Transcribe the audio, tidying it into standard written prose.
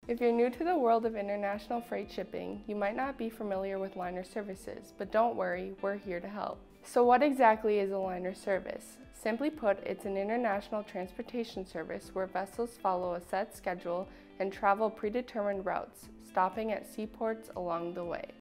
If you're new to the world of international freight shipping, you might not be familiar with liner services, but don't worry, we're here to help. So what exactly is a liner service? Simply put, it's an international transportation service where vessels follow a set schedule and travel predetermined routes, stopping at seaports along the way.